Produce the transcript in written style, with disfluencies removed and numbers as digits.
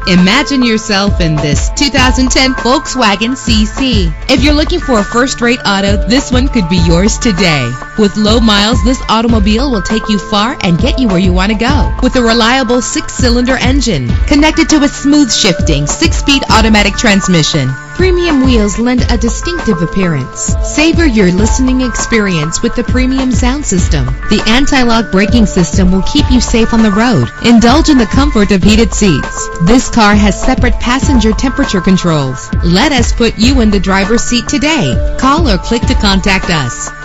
Imagine yourself in this 2010 Volkswagen CC. If you're looking for a first-rate auto, this one could be yours today. With low miles, this automobile will take you far and get you where you want to go. With a reliable 6-cylinder engine connected to a smooth shifting 6-speed automatic transmission, premium wheels lend a distinctive appearance. Savor your listening experience with the premium sound system. The anti-lock braking system will keep you safe on the road. Indulge in the comfort of heated seats. This car has separate passenger temperature controls. Let us put you in the driver's seat today. Call or click to contact us.